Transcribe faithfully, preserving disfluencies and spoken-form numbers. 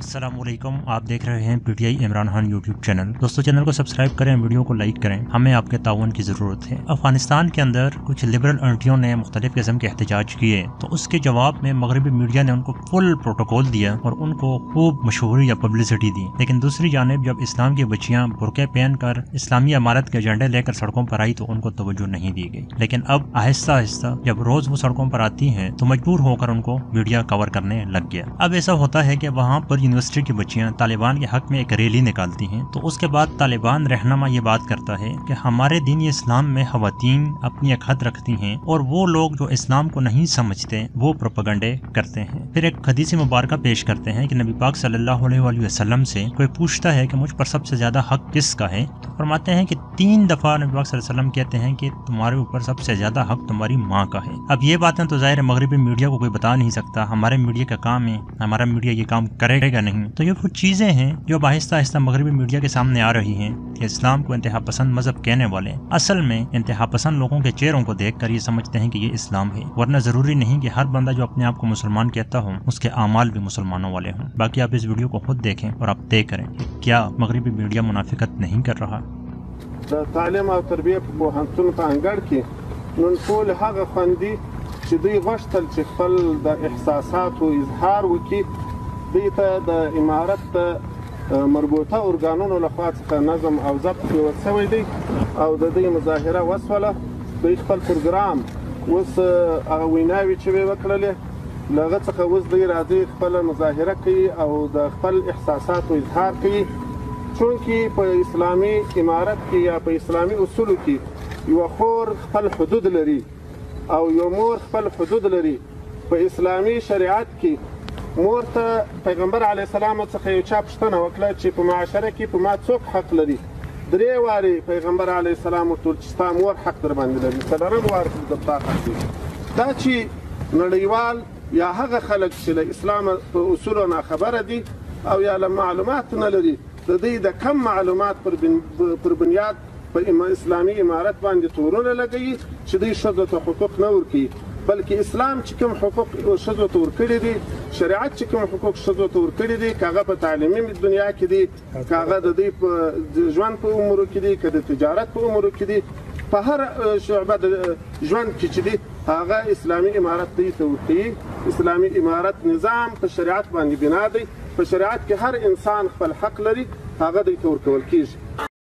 अस्सलामुअलैकुम, आप देख रहे हैं PTI Imran Khan YouTube channel. दोस्तों, चैनल को सब्सक्राइब करें, वीडियो को लाइक करें, हमें आपके ताउन की ज़रूरत है। अफगानिस्तान के अंदर कुछ लिबरल आंटियों ने मुख्तलिफ किस्म के एहतजाज किए, तो उसके जवाब में मगरबी मीडिया ने उनको फुल प्रोटोकॉल दिया और उनको खूब मशहूरी या पब्लिसिटी दी। लेकिन दूसरी जानिब जब इस्लाम की बच्चियाँ बुरके पहन कर इस्लामी इमारत के एजेंडे लेकर सड़कों पर आई तो उनको तवज्जो नहीं दी गई। लेकिन अब आहिस्ता आहिस्ता जब रोज वो सड़कों पर आती हैं तो मजबूर होकर उनको मीडिया कवर करने लग गया। अब ऐसा होता है कि वहाँ पर यूनिवर्सिटी की बच्चियां तालिबान के हक में एक रैली निकालती हैं, तो उसके बाद तालिबान रहनुमा ये बात करता है कि हमारे दीन इस्लाम में खवातीन अपनी एक हद रखती हैं और वो लोग जो इस्लाम को नहीं समझते वो प्रोपेगेंडे करते हैं। फिर एक हदीस मुबारका पेश करते हैं कि नबी पाक सल्लल्लाहु अलैहि वसल्लम से कोई पूछता है कि मुझ पर सबसे ज्यादा हक किसका है, तो फरमाते हैं कि तीन दफा नबी पाक सल्लल्लाहु अलैहि वसल्लम कहते हैं कि तुम्हारे ऊपर सबसे ज्यादा हक तुम्हारी माँ का है। अब ये बातें तो जाहिर मगरबी मीडिया को कोई बता नहीं सकता, हमारे मीडिया का काम है, हमारा मीडिया ये काम करेगा नहीं। तो ये कुछ चीजें हैं जो आहिस्ता आहिस्ता मगरबी मीडिया के सामने आ रही हैं कि इस्लाम को इंतहा पसंद मजहब कहने वाले असल में इंतहा पसंद लोगों के चेहरों को देखकर ये समझते हैं कि ये इस्लाम है, वरना जरूरी नहीं कि हर बंदा जो अपने आप को मुसलमान कहता हो उसके आमाल भी मुसलमानों वाले हों। बाकी आप इस वीडियो को खुद देखें और आप तय करें कि क्या मगरबी मीडिया मुनाफिकत नहीं कर रहा। تعلیم او تربیه په پوهنتون په انګړ کې نن ټول هغه خوندي چې دوی غوښتل چې خپل د احساساتو اظهار وکړي، دوی ته د امارت د مربوطه ارګانونو لخوا څخه نظم او ضبط نیول شوی دی او د دوی مظاهره وسوله. دوی خپل پروګرام اوس هغه ویناوې چې ویې وکړلې له هغه څخه اوس دوی راځي خپله مظاهره کوي او د خپل احساساتو اظهار کوي، چونکه په اسلامي امارت کې یا په اسلامي اصولو کې یو خور خپل حدود لري او یو مور خپل حدود لري. په اسلامي شریعت کې مور ته پیغمبر علیه السلام څخه یو چا پوښتنه وکړه چې په معاشره کې په ما څوک حق لري. درې وارې پیغمبر علیه السلام ورته وویل چې ستا مور حق در باندې لري، څلورم وار د تا حق دی. دا چې نړیوال یا هغه خلک چې له اسلام په اصولو ناخبره دي او یا له معلومات نه لري، د دوی د کم معلومات پر پر بنیاد په اسلامي امارت باندې تورونه لګوي چې دوی ښځو ته حقوق نه ورکوي، بلکې اسلام چې کوم حقوق ښځو ته ورکړي دي، شریعت چې کوم حقوق ښځو ته ورکړي دي، که هغه په تعلیمي دنیا کې دي، که هغه د دوی په ژوند په امورو کې دي، که د تجارت په امورو کې دي، په هر شعبه د ژوند کې چې دي هغه اسلامي امارت دوی ته ورکوي. اسلامي امارت نظام په شریعت باندې بنا دی، په شریعت کې هر انسان خپل حق لري، هغه دوی ته ورکول کیږي.